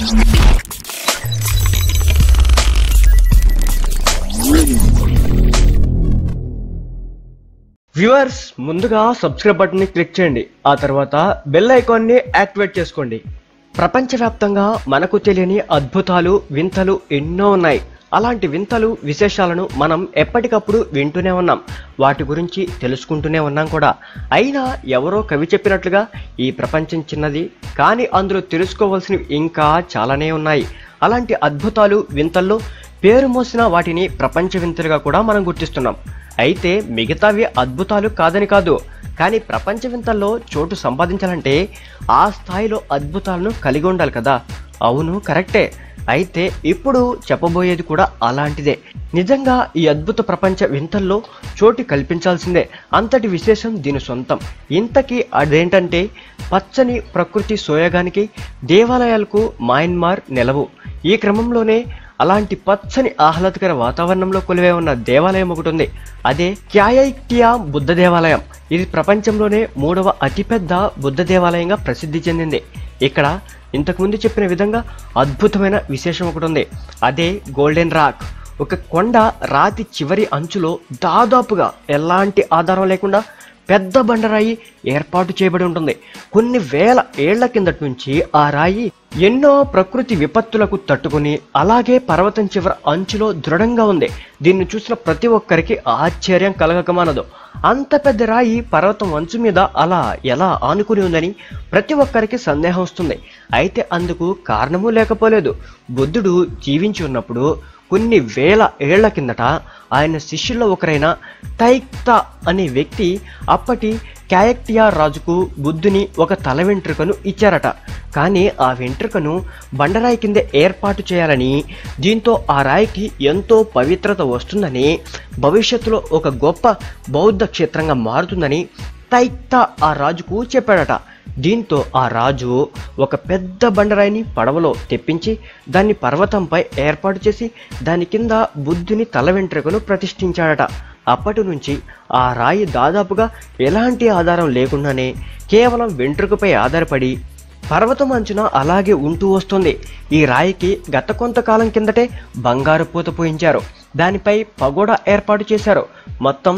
Viewers, ముందుగా subscribe button ని click చేయండి. ఆ తర్వాత బెల్ ఐకాన్ ని యాక్టివేట్ చేసుకోండి. ప్రపంచవ్యాప్తంగా మనకు తెలియని అద్భుతాలు, వింతలు ఎన్నో ఉన్నాయి. అలాంటి వింతలు, విశేషాలను మనం ఎప్పటికప్పుడు వింటూనే ఉన్నాం, వాటి గురించి తెలుసుకుంటూనే ఉన్నాం కూడా. అయినా ఎవరో కవి చెప్పినట్లుగా ఈ ప్రపంచం చిన్నది, కానీ అందులో తెలుసుకోవాల్సినవి ఇంకా చాలానే ఉన్నాయి. అలాంటి అద్భుతాలు, వింతల్లో పేరు మోసిన వాటిని ప్రపంచ వింతలుగా కూడా మనం గుర్తిస్తున్నాం. అయితే మిగతావి అద్భుతాలు కాదని కాదు, కానీ ప్రపంచ వింతల్లో చోటు సంపాదించాలంటే ఆ స్థాయిలో అద్భుతాలను కలిగి ఉండాలి కదా. అవును, కరెక్టే. అయితే ఇప్పుడు చెప్పబోయేది కూడా అలాంటిదే. నిజంగా ఈ అద్భుత ప్రపంచ వింతల్లో చోటు కల్పించాల్సిందే. అంతటి విశేషం దీని సొంతం. ఇంతకీ అదేంటంటే పచ్చని ప్రకృతి సోయగానికి దేవాలయాలకు మయన్మార్ నెలవు. ఈ క్రమంలోనే అలాంటి పచ్చని ఆహ్లాదకర వాతావరణంలో కొలువై ఉన్న దేవాలయం ఒకటి ఉంది. అదే క్యాయిక్టియో బుద్ధ దేవాలయం. ఇది ప్రపంచంలోనే 3వ అతిపెద్ద బుద్ధ దేవాలయంగా ప్రసిద్ధి చెందింది. ఇక్కడ ఇంతకుముందు చెప్పిన విధంగా అద్భుతమైన విశేషం ఒకటి ఉంది. అదే గోల్డెన్ రాక్. ఒక కొండ రాతి చివరి అంచులో దాదాపుగా ఎలాంటి ఆధారం లేకుండా పెద్ద బండరాయి ఏర్పాటు చేయబడి ఉంటుంది. కొన్ని వేల ఏళ్ల కిందటి నుంచి ఆ రాయి ఎన్నో ప్రకృతి విపత్తులకు తట్టుకుని అలాగే పర్వతం చివరి అంచులో దృఢంగా ఉంది. దీన్ని చూసిన ప్రతి ఒక్కరికి ఆశ్చర్యం కలగకమానదు. అంత పెద్ద రాయి పర్వతం అంచు మీద అలా ఎలా ఆనుకుని ఉందని ప్రతి ఒక్కరికి సందేహం వస్తుంది. అయితే అందుకు కారణమూ లేకపోలేదు. బుద్ధుడు జీవించి ఉన్నప్పుడు కొన్ని వేల ఏళ్ల కిందట ఆయన శిష్యుల్లో ఒకరైన తైక్తా అనే వ్యక్తి అప్పటి క్యాయిక్టియో రాజుకు బుద్ధుని ఒక తల వెంట్రుకను ఇచ్చారట. కానీ ఆ వెంట్రుకను బండరాయి కింద ఏర్పాటు చేయాలని, దీంతో ఆ రాయికి ఎంతో పవిత్రత వస్తుందని, భవిష్యత్తులో ఒక గొప్ప బౌద్ధ క్షేత్రంగా మారుతుందని తైక్తా ఆ రాజుకు చెప్పాడట. దీంతో ఆ రాజు ఒక పెద్ద బండరాయిని పడవలో తెప్పించి దాన్ని పర్వతంపై ఏర్పాటు చేసి దాని కింద బుద్ధుని తల వెంట్రుకను ప్రతిష్ఠించాడట. అప్పటి నుంచి ఆ రాయి దాదాపుగా ఎలాంటి ఆధారం లేకుండానే కేవలం వెంట్రుకపై ఆధారపడి పర్వతం అంచున అలాగే ఉంటూ వస్తుంది. ఈ రాయికి గత కొంతకాలం కిందటే బంగారు పూత పోయించారు. దానిపై పగోడా ఏర్పాటు చేశారు. మొత్తం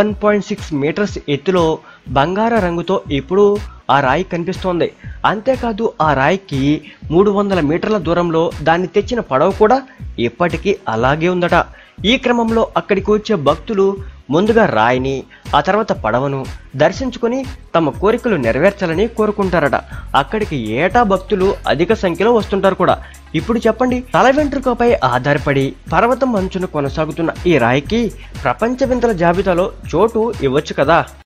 7.6 మీటర్స్ ఎత్తులో బంగార రంగుతో ఇప్పుడు ఆ రాయి కనిపిస్తోంది. అంతేకాదు ఆ రాయికి 300 మీటర్ల దూరంలో దాన్ని తెచ్చిన పడవ కూడా ఇప్పటికీ అలాగే ఉందట. ఈ క్రమంలో అక్కడికి వచ్చే భక్తులు ముందుగా రాయిని, ఆ తర్వాత పడవను దర్శించుకొని తమ కోరికలు నెరవేర్చాలని కోరుకుంటారట. అక్కడికి ఏటా భక్తులు అధిక సంఖ్యలో వస్తుంటారు కూడా. ఇప్పుడు చెప్పండి, తల వెంట్రుకపై ఆధారపడి పర్వతం అంచున కొనసాగుతున్న ఈ రాయికి ప్రపంచ వింతల జాబితాలో చోటు ఇవ్వచ్చు కదా.